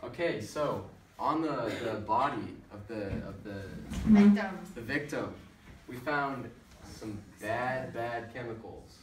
Okay, so on the body of the victim, we found some bad chemicals.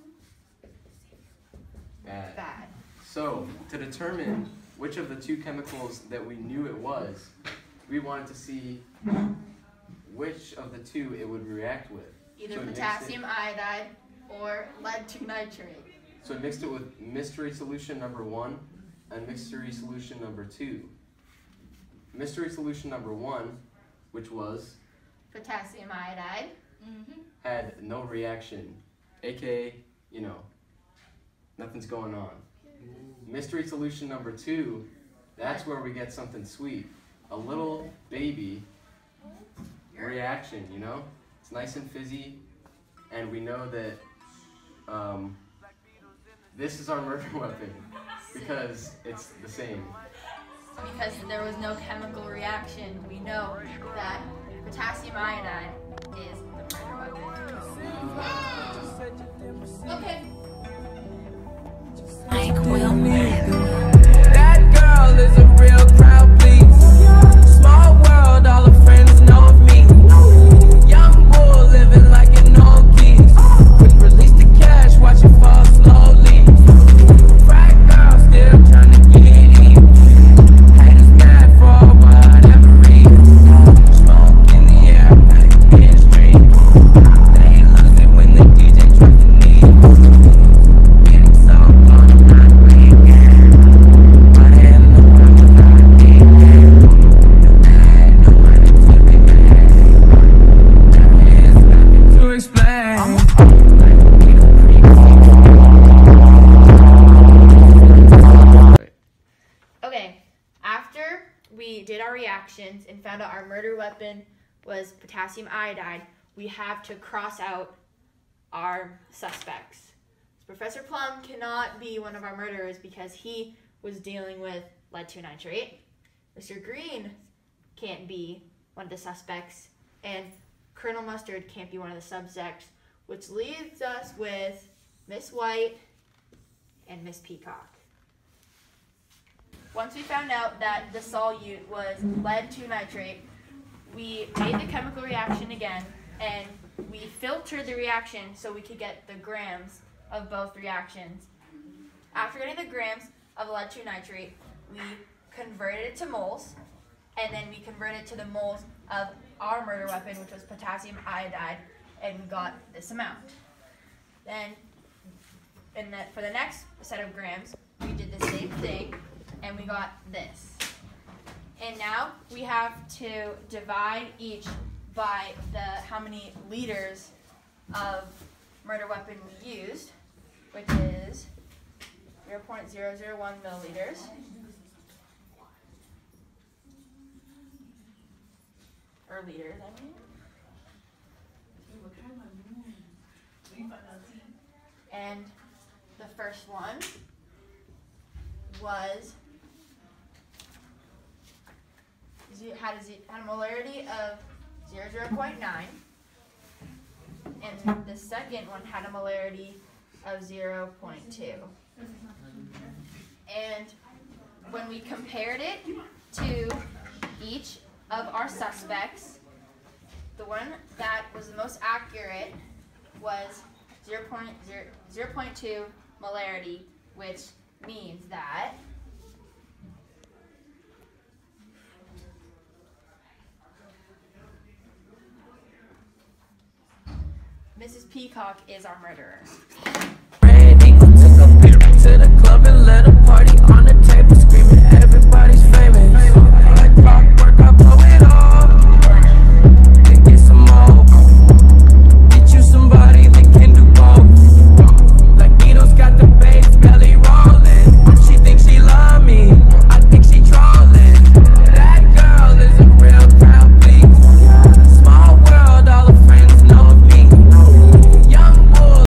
Bad. So to determine which of the two chemicals that we knew it was, we wanted to see which of the two it would react with. Either potassium iodide or lead 2 nitrate. So we mixed it with mystery solution number 1 and mystery solution number 2. Mystery solution number 1, which was potassium iodide, had no reaction, aka, nothing's going on. Mystery solution number 2, that's where we get something sweet. A little baby reaction, It's nice and fizzy, and we know that this is our murder weapon because it's the same. Because there was no chemical reaction, we know that potassium iodide is the murder weapon. Okay. Mike will that girl is a real crowd, please. Small world, all her friends know of me. Young bull living like an old geese. Quick release the cash, watch it fall slowly. Right girl, still trying to get in. Haters mad for whatever reason. Smoke in the air, like mainstream. They lose it when the DJ drops the knee. Getting so long, not waiting. What in the world was I thinking? Bad, no money to be mad. There is nothing to explain. Okay, after we did our reactions and found out our murder weapon was potassium iodide, we have to cross out our suspects. Professor Plum cannot be one of our murderers because he was dealing with lead 2 nitrate. Mr. Green can't be one of the suspects, and Colonel Mustard can't be one of the subjects, which leaves us with Miss White and Miss Peacock. Once we found out that the solute was lead 2 nitrate, we made the chemical reaction again, and we filtered the reaction so we could get the grams of both reactions. After getting the grams of lead 2 nitrate, we converted it to moles, and then we converted it to the moles of our murder weapon, which was potassium iodide, and we got this amount. Then, for the next set of grams, we did the same thing, and we got this. And now we have to divide each by how many liters of murder weapon we used, which is 0.001 milliliters. Or liters, I mean. And the first one was had a molarity of 0.9, and the second one had a molarity of 0.2. And when we compared it to each of our suspects, the one that was the most accurate was 0.2 molarity, which means that Mrs. Peacock is our murderer. Red Eagle took a picture to the